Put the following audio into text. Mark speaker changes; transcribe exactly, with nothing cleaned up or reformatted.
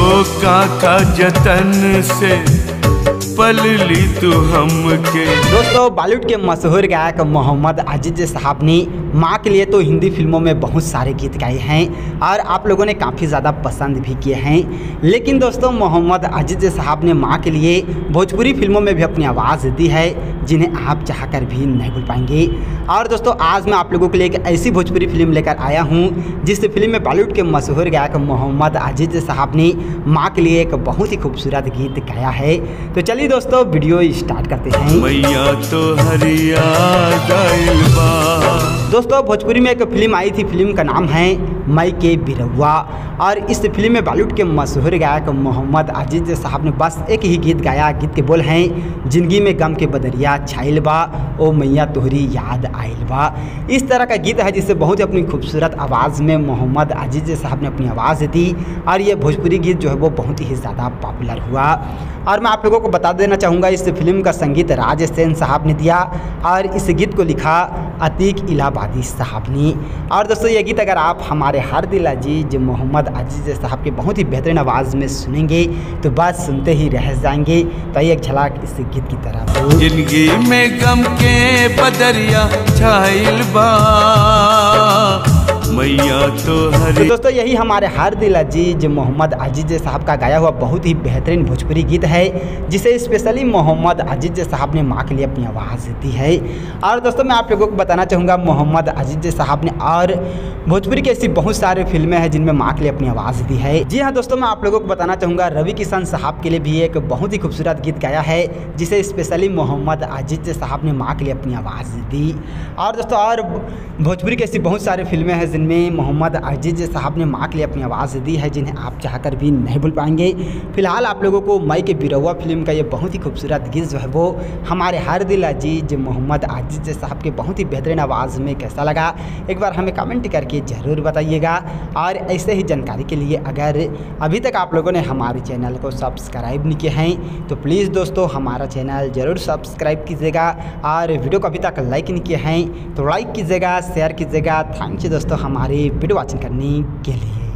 Speaker 1: काका जतन से पल ली तू हमके।
Speaker 2: दोस्तों बॉलीवुड के मशहूर गायक मोहम्मद अजीज साहब ने माँ के लिए तो हिंदी फिल्मों में बहुत सारे गीत गाए हैं और आप लोगों ने काफ़ी ज़्यादा पसंद भी किए हैं। लेकिन दोस्तों मोहम्मद अजीज साहब ने माँ के लिए भोजपुरी फिल्मों में भी अपनी आवाज़ दी है जिन्हें आप चाहकर भी नहीं भूल पाएंगे। और दोस्तों आज मैं आप लोगों के लिए एक ऐसी भोजपुरी फिल्म लेकर आया हूँ जिस फिल्म में बॉलीवुड के मशहूर गायक मोहम्मद अजीज साहब ने माँ के लिए एक बहुत ही खूबसूरत गीत गाया है। तो चलिए दोस्तों वीडियो स्टार्ट करते हैं।
Speaker 1: मैया तो हरिया गइल बा।
Speaker 2: दोस्तों भोजपुरी में एक फिल्म आई थी, फिल्म का नाम है मई के बिरहुआ और इस फिल्म में बॉलीवुड के मशहूर गायक मोहम्मद अजीज साहब ने बस एक ही गीत गाया। गीत के बोल हैं जिंदगी में गम के बदरिया छाइल बा, ओ मैया तोहरी याद आइल बा। इस तरह का गीत है जिससे बहुत ही अपनी खूबसूरत आवाज़ में मोहम्मद अजीज साहब ने अपनी आवाज़ दी और ये भोजपुरी गीत जो है वो बहुत ही ज़्यादा पॉपुलर हुआ। और मैं आप लोगों को बता देना चाहूँगा इस फिल्म का संगीत राज सेन साहब ने दिया और इस गीत को लिखा अतीक इलाहाबादी साहब ने। और दोस्तों ये गीत अगर आप हमारे हर दिल अजीज मोहम्मद अजीज साहब के बहुत ही बेहतरीन आवाज़ में सुनेंगे तो बस सुनते ही रह जाएंगे। तो ये एक झलक इस गीत की तरफ।
Speaker 1: जिंदगी में गम के बदरिया छाइल बा, मैया तो हरी।
Speaker 2: तो दोस्तों यही हमारे हर दिल अजीज मोहम्मद अजीज साहब का गाया हुआ बहुत ही बेहतरीन भोजपुरी गीत है जिसे स्पेशली मोहम्मद अजीज साहब ने माँ के लिए अपनी आवाज़ दी है। और दोस्तों मैं आप लोगों को बताना चाहूँगा मोहम्मद अजीज साहब ने और भोजपुरी की ऐसी बहुत सारी फिल्में हैं जिनमें माँ के लिए अपनी आवाज़ दी है। जी हाँ दोस्तों मैं आप लोगों को बताना चाहूँगा रवि किशन साहब के लिए भी एक बहुत ही खूबसूरत गीत गाया है जिसे स्पेशली मोहम्मद अजीज साहब ने माँ के लिए अपनी आवाज़ दी। और दोस्तों और भोजपुरी की ऐसी बहुत सारी फिल्में हैं जिनमें मोहम्मद अजीज साहब ने माँ के लिए अपनी आवाज़ दी है जिन्हें आप चाहकर भी नहीं भूल पाएंगे। फिलहाल आप लोगों को मई के बिरहुआ फिल्म का ये बहुत ही खूबसूरत गीत जो है वो हमारे हर दिल अजीज मोहम्मद अजीज साहब के बहुत ही बेहतरीन आवाज़ में कैसा लगा एक बार हमें कमेंट करके ज़रूर बताइएगा। और ऐसे ही जानकारी के लिए अगर अभी तक आप लोगों ने हमारे चैनल को सब्सक्राइब नहीं किया है तो प्लीज़ दोस्तों हमारा चैनल ज़रूर सब्सक्राइब कीजिएगा और वीडियो को अभी तक लाइक नहीं किया है तो लाइक कीजिएगा, शेयर कीजिएगा। थैंक यू दोस्तों हमारे वीडियो वॉचिंग करने के लिए।